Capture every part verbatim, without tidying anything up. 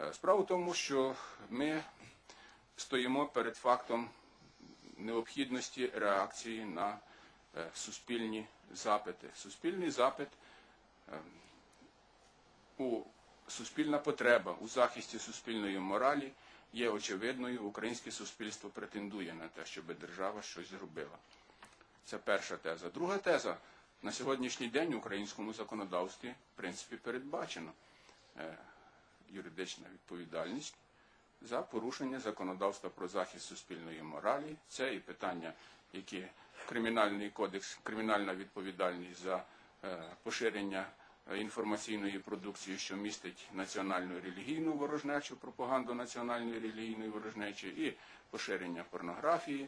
Справа в тому, що ми стоїмо перед фактом необхідності реакції на суспільні запити. Суспільний запит, у суспільна потреба у захисті суспільної моралі є очевидною. Українське суспільство претендує на те, щоб держава щось зробила. Це перша теза. Друга теза. На сьогоднішній день в українському законодавстві, в принципі, передбачено юридична відповідальність за порушення законодавства про захист суспільної моралі. Це і питання, які Кримінальний кодекс, кримінальна відповідальність за поширення інформаційної продукції, що містить національну релігійну ворожнечу, пропаганду національної релігійної ворожнечі, і поширення порнографії.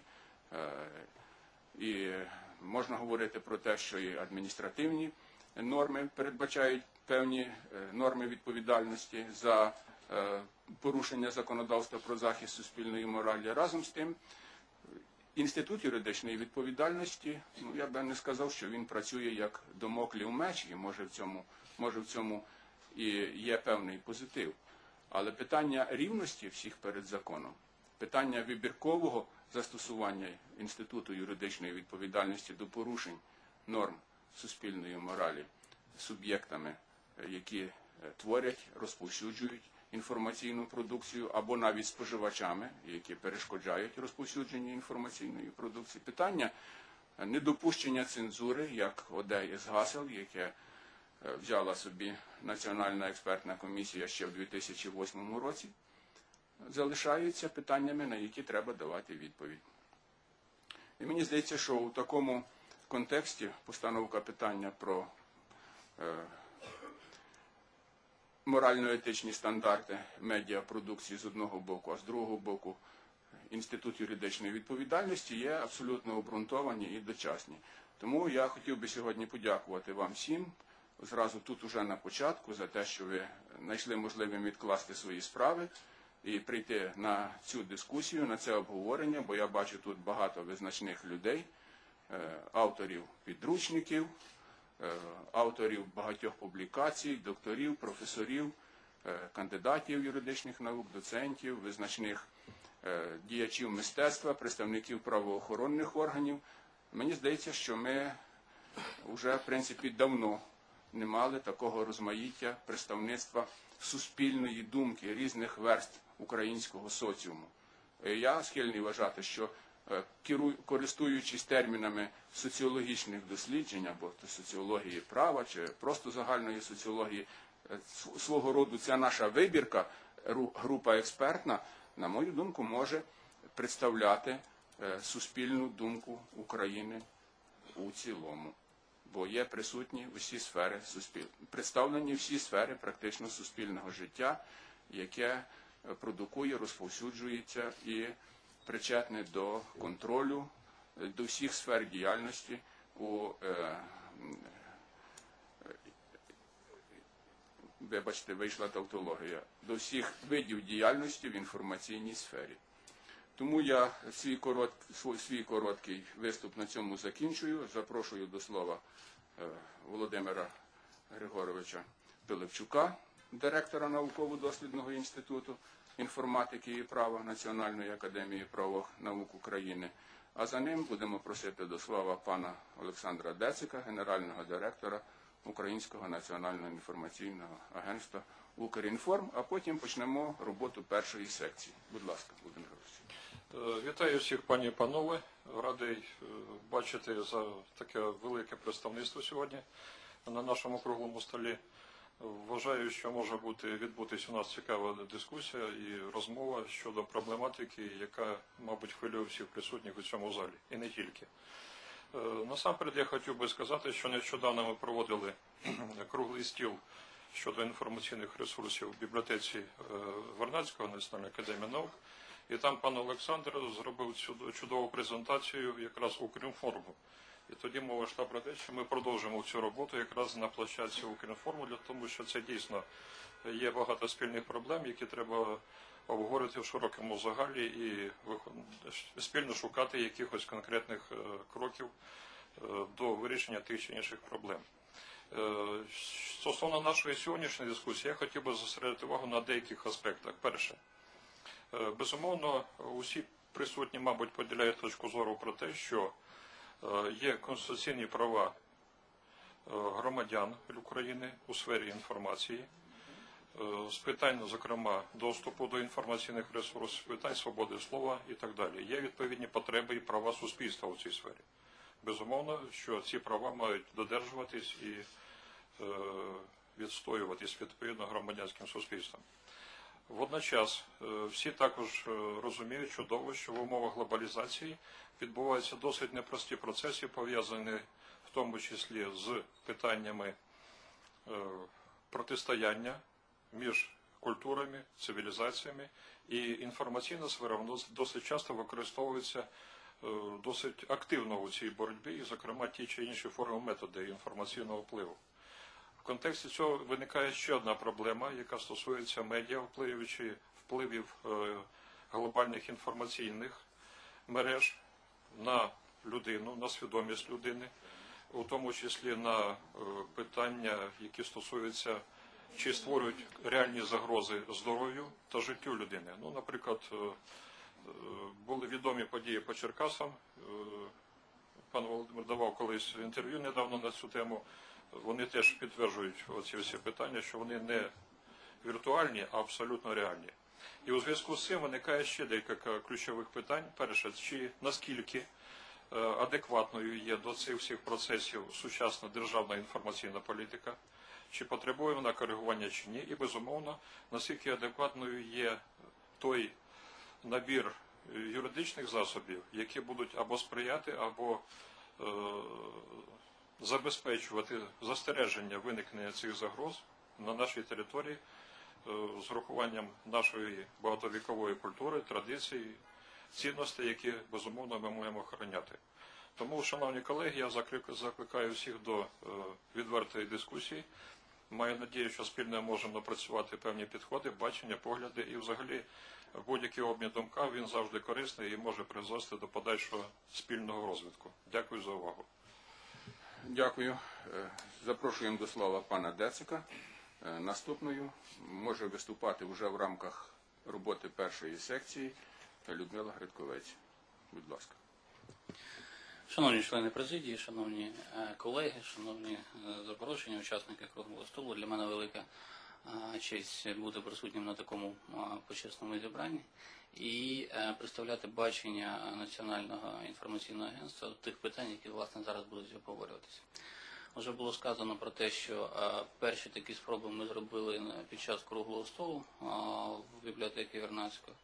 І можна говорити про те, що і адміністративні норми передбачають певні норми відповідальності за порушення законодавства про захист суспільної моралі. Разом з тим, інститут юридичної відповідальності, ну, я би не сказав, що він працює як домоклів меч, і може в цьому, може в цьому і є певний позитив. Але питання рівності всіх перед законом, питання вибіркового застосування інституту юридичної відповідальності до порушень норм суспільної моралі суб'єктами, які творять, розповсюджують інформаційну продукцію, або навіть споживачами, які перешкоджають розповсюдженню інформаційної продукції. Питання недопущення цензури, як одне із гасел, яке взяла собі Національна експертна комісія ще в дві тисячі восьмому році, залишаються питаннями, на які треба давати відповідь. І мені здається, що у такому контексті постановка питання про е, морально-етичні стандарти медіапродукції з одного боку, а з другого боку інститут юридичної відповідальності є абсолютно обґрунтовані і дочасні. Тому я хотів би сьогодні подякувати вам всім, зразу тут уже на початку, за те, що ви знайшли можливим відкласти свої справи і прийти на цю дискусію, на це обговорення, бо я бачу тут багато визначних людей, авторів підручників, авторів багатьох публікацій, докторів, професорів, кандидатів юридичних наук, доцентів, визначних діячів мистецтва, представників правоохоронних органів. Мені здається, що ми вже, в принципі, давно не мали такого розмаїття представництва суспільної думки різних верств українського соціуму. Я схильний вважати, що користуючись термінами соціологічних досліджень, або соціології права, чи просто загальної соціології, свого роду ця наша вибірка, група експертна, на мою думку, може представляти суспільну думку України у цілому. Бо є присутні усі сфери суспільства, представлені всі сфери практично суспільного життя, яке продукує, розповсюджується і причетне до контролю, до всіх сфер діяльності у, е, вибачте, вийшла тавтологія, до всіх видів діяльності в інформаційній сфері. Тому я свій, корот, свій короткий виступ на цьому закінчую. Запрошую до слова е, Володимира Григоровича Пилипчука, директора науково-дослідного інституту інформатики і права Національної академії правових наук України. А за ним будемо просити до слова пана Олександра Децика, генерального директора Українського національного інформаційного агентства «Укрінформ», а потім почнемо роботу першої секції. Будь ласка, Володимир Григорович. Вітаю всіх, пані і панове. Радий бачити за таке велике представництво сьогодні на нашому круглому столі. Вважаю, що може бути відбутись у нас цікава дискусія і розмова щодо проблематики, яка, мабуть, хвилює всіх присутніх у цьому залі, і не тільки. Насамперед я хотів би сказати, що нещодавно ми проводили круглий стіл щодо інформаційних ресурсів в бібліотеці Вернадського Національної академії наук, і там пан Олександр зробив чудову презентацію якраз Укрінформу. І тоді мова йшла про те, що ми продовжимо цю роботу якраз на площадці Укрінформу, для того, що це дійсно є багато спільних проблем, які треба обговорити в широкому загалі і спільно шукати якихось конкретних кроків до вирішення тих чи інших проблем. Е, Стосовно нашої сьогоднішньої дискусії, я хотів би зосередити увагу на деяких аспектах. Перше, е, безумовно, усі присутні, мабуть, поділяють точку зору про те, що е, є конституційні права е, громадян України у сфері інформації, е, з питань, зокрема, доступу до інформаційних ресурсів, питань свободи слова і так далі. Є відповідні потреби і права суспільства у цій сфері. Безумовно, що ці права мають додержуватись і е, відстоюватись відповідно громадянським суспільством. Водночас е, всі також е, розуміють чудово, що в умовах глобалізації відбуваються досить непрості процеси, пов'язані в тому числі з питаннями е, протистояння між культурами, цивілізаціями, і інформаційна сфера воно досить часто використовується досить активно у цій боротьбі, і, зокрема, ті чи інші форми методи інформаційного впливу. В контексті цього виникає ще одна проблема, яка стосується медіа впливів чи впливів глобальних інформаційних мереж на людину, на свідомість людини, у тому числі на питання, які стосуються, чи створюють реальні загрози здоров'ю та життю людини. Ну, наприклад, були відомі події по Черкасам. Пан Володимир давав колись інтерв'ю недавно на цю тему. Вони теж підтверджують оці всі питання, що вони не віртуальні, а абсолютно реальні. І у зв'язку з цим виникає ще декілька ключових питань. Перше, чи наскільки адекватною є до цих всіх процесів сучасна державна інформаційна політика, чи потребує вона коригування чи ні, і, безумовно, наскільки адекватною є той набір юридичних засобів, які будуть або сприяти, або е, забезпечувати застереження виникнення цих загроз на нашій території е, з урахуванням нашої багатовікової культури, традицій, цінностей, які, безумовно, ми маємо охороняти. Тому, шановні колеги, я закликаю всіх до е, відвертої дискусії. Маю надію, що спільно можемо напрацювати певні підходи, бачення, погляди і взагалі будь-який обмін думками, він завжди корисний і може призвести до подальшого спільного розвитку. Дякую за увагу. Дякую. Запрошуємо до слова пана Децика. Наступною може виступати вже в рамках роботи першої секції Людмила Гридковець. Будь ласка. Шановні члени президії, шановні колеги, шановні запрошені учасники круглого столу, для мене велика честь бути присутнім на такому почесному зібранні і представляти бачення Національного інформаційного агентства тих питань, які, власне, зараз будуть обговорюватися. Вже було сказано про те, що перші такі спроби ми зробили під час круглого столу в бібліотеці Вернадського.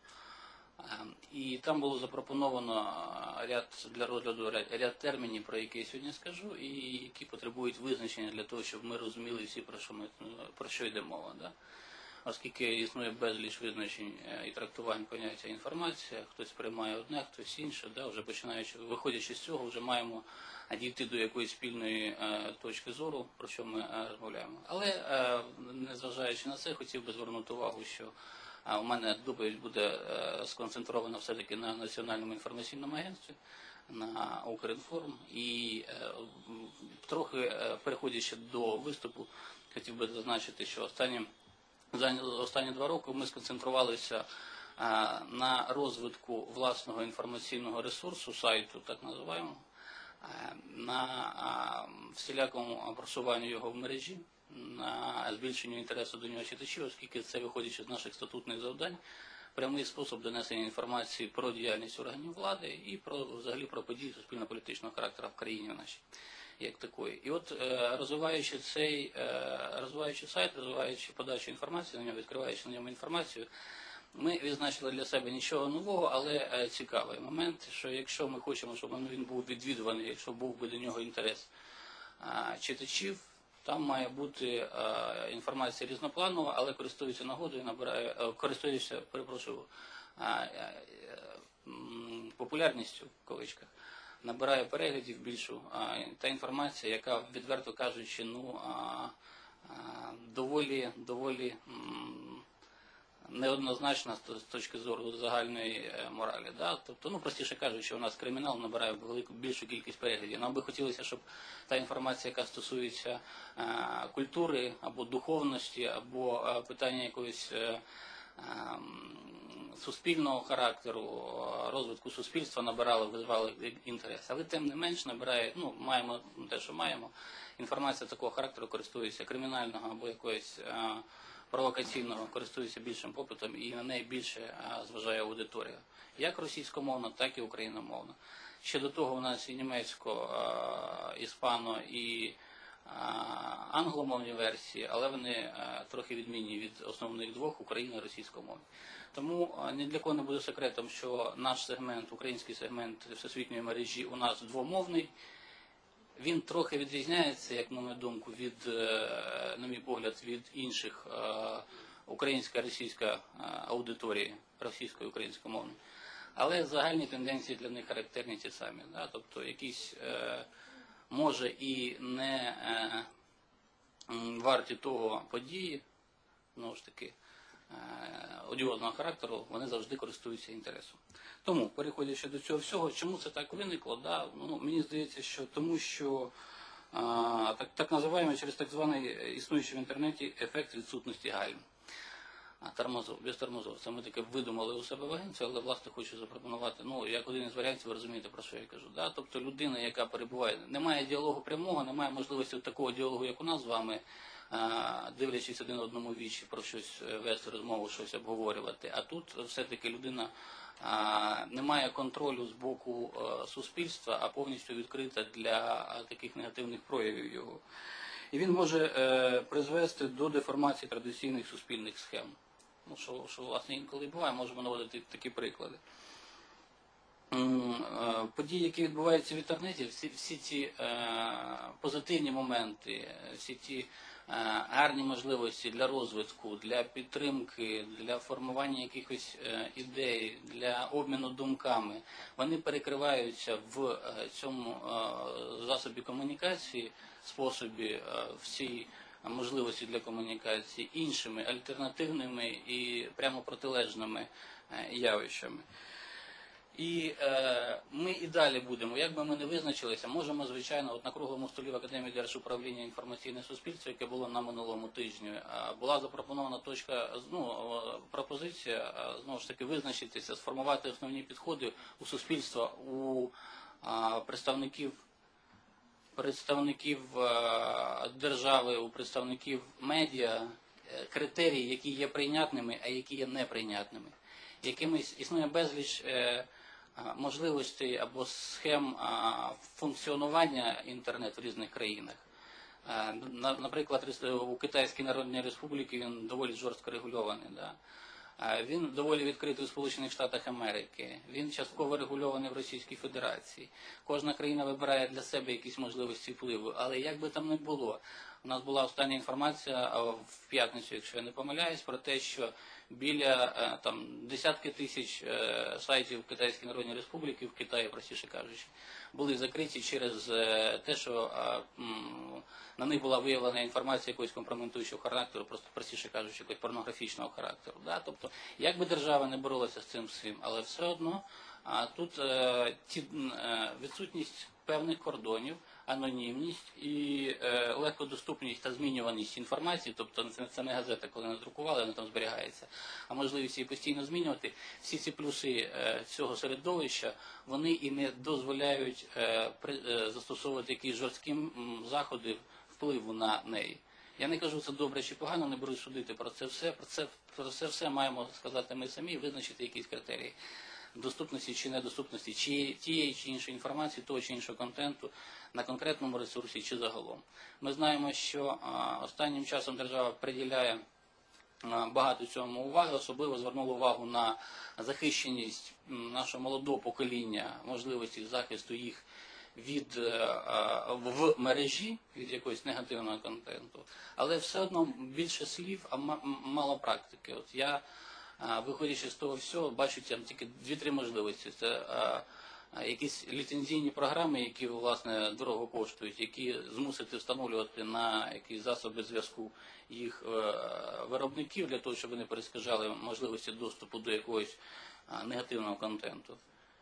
І там було запропоновано ряд для розгляду ряд, ряд термінів, про які я сьогодні скажу, і які потребують визначення для того, щоб ми розуміли всі, про що, ми, про що йде мова. Да? Оскільки існує безліч визначень і трактувань поняття інформація, хтось приймає одне, хтось інше, да? Вже починаючи, виходячи з цього, вже маємо дійти до якоїсь спільної е, точки зору, про що ми е, розмовляємо. Але, е, незважаючи на це, хотів би звернути увагу, що у мене доповідь буде сконцентрована все-таки на Національному інформаційному агентстві, на Укрінформ. І трохи переходячи до виступу, хотів би зазначити, що останні, за останні два роки ми сконцентрувалися на розвитку власного інформаційного ресурсу, сайту, так називаємо, на всілякому просуванню його в мережі, на збільшенню інтересу до нього читачів, оскільки це, виходячи з наших статутних завдань, прямий спосіб донесення інформації про діяльність органів влади і про, взагалі, про події суспільно-політичного характеру в країні нашій, як такої. І от, розвиваючи цей, розвиваючи сайт, розвиваючи подачу інформації на ньому, відкриваючи на ньому інформацію, ми відзначили для себе нічого нового, але цікавий момент, що якщо ми хочемо, щоб він був відвідуваний, якщо був би до нього інтерес читачів, там має бути е, інформація різнопланова, але користується нагодою, набирає, е, користується, перепрошую, е, е, е, популярністю, в кавичках, набирає переглядів більшу, е, та інформація, яка, відверто кажучи, ну, е, е, доволі, доволі, е, неоднозначна з точки зору загальної е, моралі. Да? Тобто, ну, простіше кажучи, у нас кримінал набирає велику, більшу кількість переглядів. Нам би хотілося, щоб та інформація, яка стосується е, культури або духовності, або е, питання якоїсь е, е, суспільного характеру, розвитку суспільства набирала, визвала інтерес. Але тим не менш набирає, ну, маємо те, що маємо. Інформація такого характеру користується кримінального або якоїсь е, провокаційного, користується більшим попитом і на неї більше е, зважає аудиторія. Як російськомовна, так і україномовна. Ще до того у нас і німецько, е, іспано, і е, англомовні версії, але вони е, трохи відмінні від основних двох, Україна і російськомовні. Тому е, ні для кого не буде секретом, що наш сегмент, український сегмент всесвітньої мережі у нас двомовний. Він трохи відрізняється, як на мою думку, від, на мій погляд, від інших українська російська аудиторії, російської українськомовної. Але загальні тенденції для них характерні ті самі. Да? Тобто якісь, може, і не варті того події, знову ж таки, одіозного характеру, вони завжди користуються інтересом. Тому, переходячи до цього всього, чому це так виникло? Да? Ну, мені здається, що тому, що а, так, так називаємо через так званий існуючий в інтернеті ефект відсутності гальм. А, тормозов, без тормозов. Це ми таке видумали у себе в агенції, але, власне, хочу запропонувати, ну, як один із варіантів, ви розумієте, про що я кажу. Да? Тобто людина, яка перебуває, немає діалогу прямого, немає можливості такого діалогу, як у нас з вами, дивлячись один одному вічі, про щось вести розмову, щось обговорювати. А тут все-таки людина не має контролю з боку суспільства, а повністю відкрита для таких негативних проявів його. І він може призвести до деформації традиційних суспільних схем. Ну, що, що власне, інколи буває, можемо наводити такі приклади. Події, які відбуваються в інтернеті, всі, всі ці е, позитивні моменти, всі ті е, гарні можливості для розвитку, для підтримки, для формування якихось е, ідей, для обміну думками, вони перекриваються в е, цьому е, засобі комунікації, способі е, всій можливості для комунікації іншими альтернативними і прямо протилежними е, явищами. І е, ми і далі будемо, як би ми не визначилися, можемо, звичайно, от на круглому столі в Академії Держуправління інформаційне суспільство, яке було на минулому тижні, е, була запропонована точка, ну, пропозиція, е, знову ж таки, визначитися, сформувати основні підходи у суспільства, у е, представників, представників е, держави, у представників медіа, е, критерії, які є прийнятними, а які є неприйнятними. Якимись існує безліч е, можливостей або схем функціонування інтернету в різних країнах. Наприклад, у Китайській Народній Республіці він доволі жорстко регульований. Да? Він доволі відкритий у Сполучених Штатах Америки, він частково регульований в Російській Федерації. Кожна країна вибирає для себе якісь можливості впливу, але як би там не було, у нас була остання інформація в п'ятницю, якщо я не помиляюсь, про те, що біля там, десятки тисяч е, сайтів Китайської Народної Республіки, в Китаї, простіше кажучи, були закриті через е, те, що е, м, на них була виявлена інформація якогось компрометуючого характеру, просто простіше кажучи, якогось порнографічного характеру. Да? Тобто, як би держава не боролася з цим всім, але все одно а, тут е, ті, е, відсутність певних кордонів, анонімність і е, легкодоступність та змінюваність інформації, тобто це, це не газета, коли надрукували, вона там зберігається, а можливість її постійно змінювати, всі ці плюси е, цього середовища, вони і не дозволяють е, при, е, застосовувати якісь жорсткі м, заходи впливу на неї. Я не кажу, це добре чи погано, не берусь судити про це все, про це, про це все маємо сказати ми самі, визначити якісь критерії доступності чи недоступності чи тієї чи іншої інформації, того чи іншого контенту на конкретному ресурсі чи загалом. Ми знаємо, що а, останнім часом держава приділяє а, багато цьому уваги, особливо звернула увагу на захищеність нашого молодого покоління, можливості захисту їх від, а, в мережі, від якогось негативного контенту, але все одно більше слів, а мало практики. От я, виходячи з того всього, бачу там тільки дві-три можливості. Це а, якісь ліцензійні програми, які, власне, дорого коштують, які змусити встановлювати на якісь засоби зв'язку їх виробників, для того, щоб вони перешкоджали можливості доступу до якогось негативного контенту.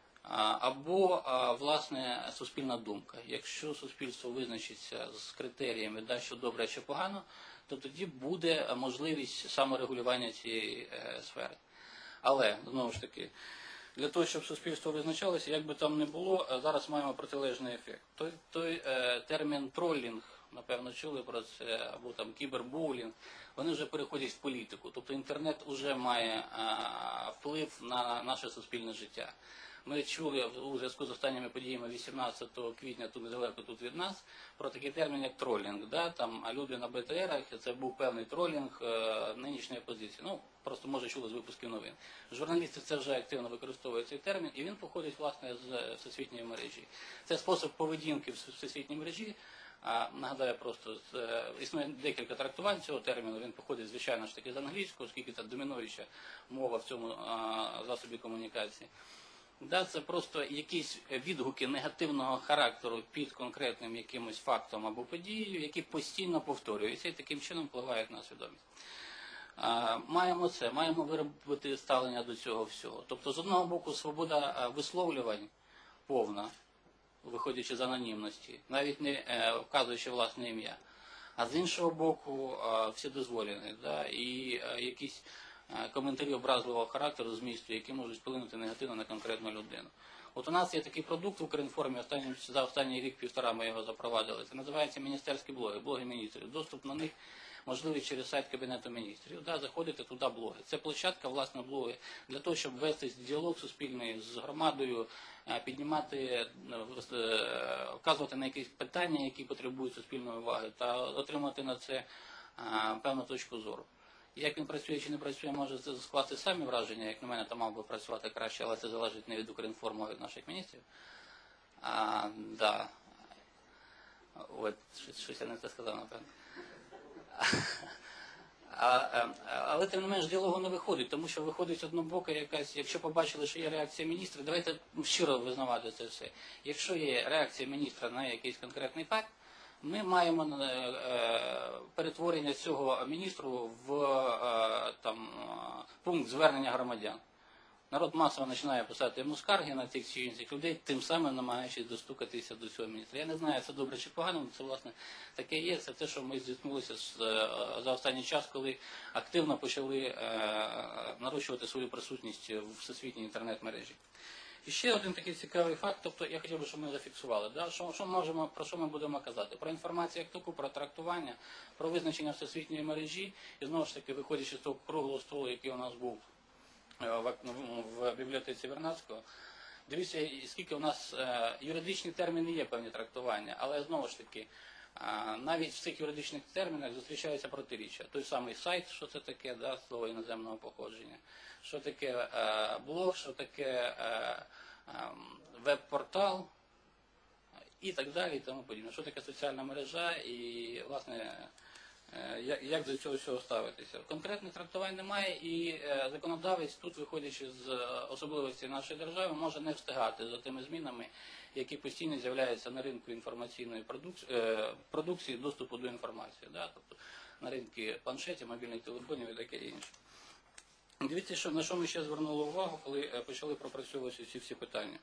Або, власне, суспільна думка. Якщо суспільство визначиться з критеріями, да, що добре, а що погано, то тоді буде можливість саморегулювання цієї сфери. Але, знову ж таки, для того, щоб суспільство визначалося, як би там не було, зараз маємо протилежний ефект. Той, той е, термін тролінг, напевно, чули про це, або там кібербулінг, вони вже переходять в політику. Тобто інтернет вже має е, вплив на наше суспільне життя. Ми чули у зв'язку з останніми подіями вісімнадцятого квітня, тут недалеко тут від нас, про такий термін, як тролінг. Да? Там люди на Б Т Рах, це був певний тролінг е, нинішньої опозиції. Ну, просто, може, чули з випусків новин. Журналісти це вже активно використовують цей термін, і він походить, власне, з всесвітньої мережі. Це спосіб поведінки в всесвітній мережі. А, нагадаю, просто з, існує декілька трактувань цього терміну, він походить, звичайно ж таки, з англійського, оскільки це домінуюча мова в цьому а, засобі комунікації. Да, це просто якісь відгуки негативного характеру під конкретним якимось фактом або подією, які постійно повторюються і таким чином впливають на свідомість. А, маємо це, маємо виробити ставлення до цього всього. Тобто, з одного боку, свобода висловлювань повна, виходячи з анонімності, навіть не е, вказуючи власне ім'я. А з іншого боку, е, вседозволені, да, і е, якісь коментарі образливого характеру, змісту, які можуть вплинути негативно на конкретну людину. От у нас є такий продукт в Укрінформі, останній, за останній рік-півтора ми його запровадили. Це називається міністерські блоги, блоги міністрів. Доступ на них можливий через сайт Кабінету міністрів. Да, заходите туди блоги. Це площадка, власне, блоги, для того, щоб вести діалог суспільний з громадою, піднімати, вказувати на якісь питання, які потребують суспільної уваги, та отримати на це певну точку зору. Як він працює чи не працює, може скласти самі враження, як на мене, то мав би працювати краще, але це залежить не від Укрінформу, а від наших міністрів. А, да. От, щось я не те сказав, напевно. А, а, але тим не менш діалогу не виходить, тому що виходить однобока якась, якщо побачили, що є реакція міністра, давайте щиро визнавати це все. Якщо є реакція міністра на якийсь конкретний факт, ми маємо е, перетворення цього міністру в е, там, пункт звернення громадян. Народ масово починає писати йому скарги на тих чи інших людей, тим самим намагаючись достукатися до цього міністра. Я не знаю, це добре чи погано, це, власне, таке є. Це те, що ми зіткнулися з, за останній час, коли активно почали е, нарощувати свою присутність в всесвітній інтернет-мережі. І ще один такий цікавий факт, тобто я хотів би, щоб ми зафіксували, да? що, що можемо, про що ми будемо казати? Про інформацію як таку, про трактування, про визначення всесвітньої мережі, і знову ж таки, виходячи з того круглого столу, який у нас був в, в бібліотеці Вернадського, дивіться, скільки у нас е, юридичні терміни є певні трактування, але знову ж таки, е, навіть в цих юридичних термінах зустрічаються протиріччя. Той самий сайт, що це таке, да, слово іноземного походження, що таке е, блог, що таке е, е, веб-портал і так далі, і тому подібне. Що таке соціальна мережа і, власне, е, як, як до цього всього ставитися. Конкретних трактувань немає, і е, законодавець тут, виходячи з особливостей нашої держави, може не встигати за тими змінами, які постійно з'являються на ринку інформаційної продукції, е, продукції доступу до інформації, да? Тобто на ринку планшетів, мобільних телефонів і таке інше. Дивіться, що, на що ми ще звернули увагу, коли почали пропрацьовувати ці всі питання.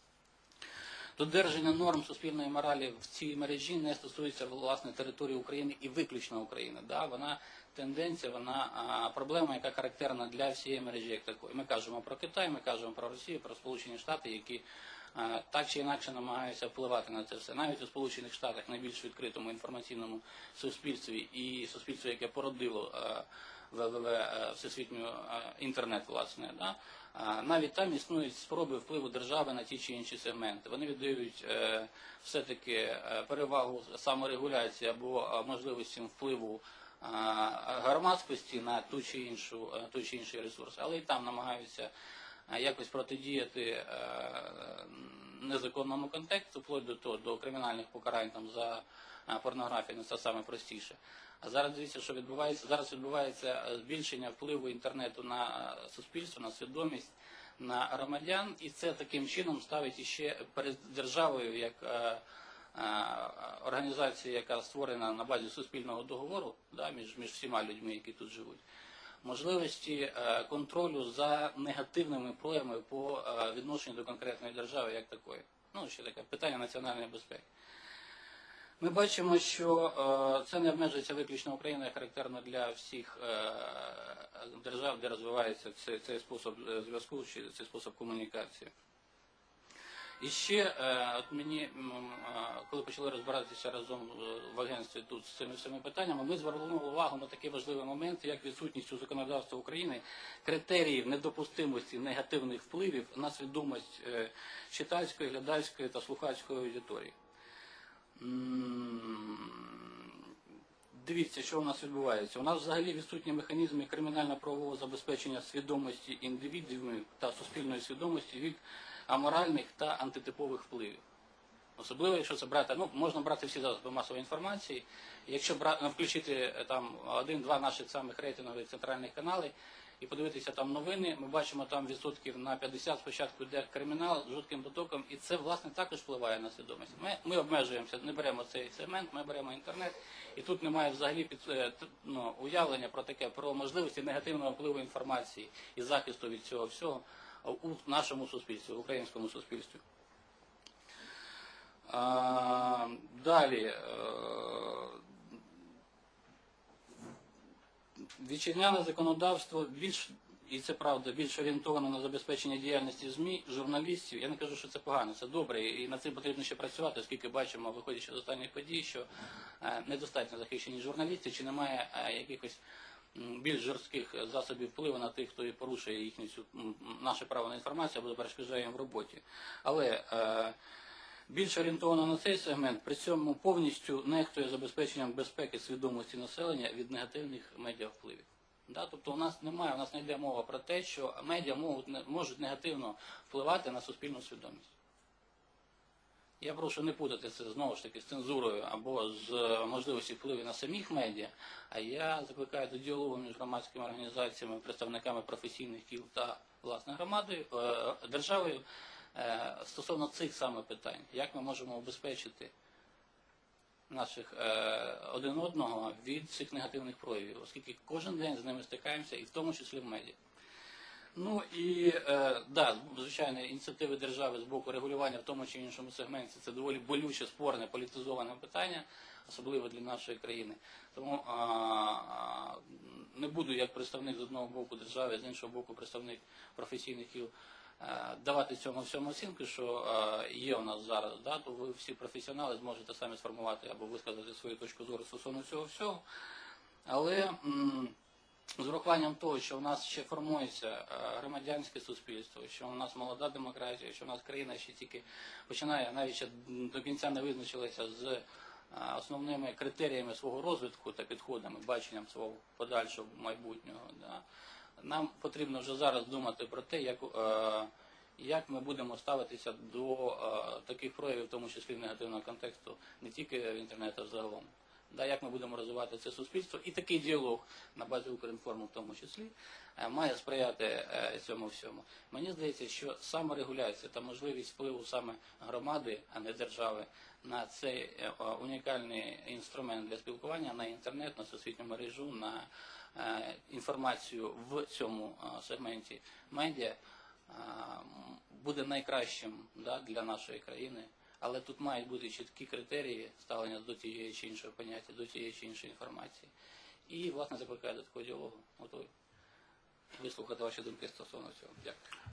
Додержання норм суспільної моралі в цій мережі не стосується, власне, території України і виключно України. Да? Вона тенденція, вона а, проблема, яка характерна для всієї мережі як такої. Ми кажемо про Китай, ми кажемо про Росію, про Сполучені Штати, які а, так чи інакше намагаються впливати на це все. Навіть у Сполучених Штатах, найбільш відкритому інформаційному суспільстві і суспільстві, яке породило а, всесвітню інтернет, власне, да? Навіть там існують спроби впливу держави на ті чи інші сегменти. Вони віддають е, все-таки е, перевагу саморегуляції або можливості впливу е, громадськості на ту чи іншу, е, ту чи інший ресурс, але і там намагаються е, якось протидіяти е, незаконному контексту, вплоть до того, до кримінальних покарань там, за е, порнографію, це саме простіше. А зараз дивіться, що відбувається. Зараз відбувається збільшення впливу інтернету на суспільство, на свідомість, на громадян, і це таким чином ставить іще перед державою, як е, е, організація, яка створена на базі суспільного договору, да, між, між всіма людьми, які тут живуть, можливості е, контролю за негативними проявами по е, відношенню до конкретної держави як такої. Ну, ще таке питання національної безпеки. Ми бачимо, що е, це не обмежується виключно Україною, характерно для всіх е, держав, де розвивається цей, цей спосіб зв'язку чи цей спосіб комунікації. І ще, е, от мені, м, е, коли почали розбиратися разом в агентстві тут з цими всіми питаннями, ми звернули увагу на такі важливі моменти, як відсутність у законодавства України критеріїв недопустимості негативних впливів на свідомість е, читацької, глядацької та слухацької аудиторії. Дивіться, що у нас відбувається. У нас взагалі відсутні механізми кримінально-правового забезпечення свідомості індивідів та суспільної свідомості від аморальних та антитипових впливів. Особливо, якщо це брати, ну, можна брати всі засоби масової інформації. Якщо брати, ну, включити там один-два наших самих рейтингових центральних канали і подивитися там новини, ми бачимо там відсотків на п'ятдесят спочатку йде кримінал з жорстким потоком, і це, власне, також впливає на свідомість. Ми, ми обмежуємося, не беремо цей сегмент, ми беремо інтернет, і тут немає взагалі під, ну, уявлення про таке, про можливості негативного впливу інформації і захисту від цього всього у нашому суспільстві, в українському суспільстві. А, далі. Вітчизняне законодавство більш, і це правда, більш орієнтовано на забезпечення діяльності ЗМІ, журналістів. Я не кажу, що це погано, це добре, і над цим потрібно ще працювати, оскільки бачимо, виходячи з останніх подій, що недостатньо захищені журналісти, чи немає якихось більш жорстких засобів впливу на тих, хто порушує їхню, наше право на інформацію або перешкоджає їм в роботі. Але е, більш орієнтовано на цей сегмент, при цьому повністю нехтує забезпеченням безпеки свідомості населення від негативних медіавпливів. Да? Тобто у нас немає, у нас не йде мова про те, що медіа можуть, можуть негативно впливати на суспільну свідомість. Я прошу не путати це, знову ж таки, з цензурою або з можливості впливу на самих медіа, а я закликаю до діалогу між громадськими організаціями, представниками професійних кіл та, власне, громадою, державою стосовно цих саме питань. Як ми можемо обезпечити наших один одного від цих негативних проявів, оскільки кожен день з ними стикаємося, і в тому числі в медіа. Ну і, е, да, звичайно, ініціативи держави з боку регулювання в тому чи іншому сегменті – це доволі болюче, спорне, політизоване питання, особливо для нашої країни. Тому а, а, не буду як представник з одного боку держави, з іншого боку представник професійних кіл давати цьому всьому оцінку, що е, є у нас зараз, да, то ви всі професіонали зможете самі сформувати або висказати свою точку зору стосовно цього всього. Але м, з урахуванням того, що у нас ще формується громадянське суспільство, що у нас молода демократія, що у нас країна ще тільки починає, навіть ще до кінця не визначилася з основними критеріями свого розвитку та підходами, баченням свого подальшого майбутнього. Да. Нам потрібно вже зараз думати про те, як, як ми будемо ставитися до таких проявів, в тому числі негативного контексту, не тільки в інтернеті, а загалом. Да, як ми будемо розвивати це суспільство. І такий діалог на базі Укрінформу в тому числі має сприяти цьому всьому. Мені здається, що саморегуляція та можливість впливу саме громади, а не держави, на цей унікальний інструмент для спілкування, на інтернет, на всесвітню мережу, на інформацію в цьому сегменті медіа буде найкращим, да, для нашої країни. Але тут мають бути чіткі критерії ставлення до тієї чи іншого поняття, до тієї чи іншої інформації. І, власне, закликаю до такого діалогу. Готовий вислухати ваші думки стосовно цього. Дякую.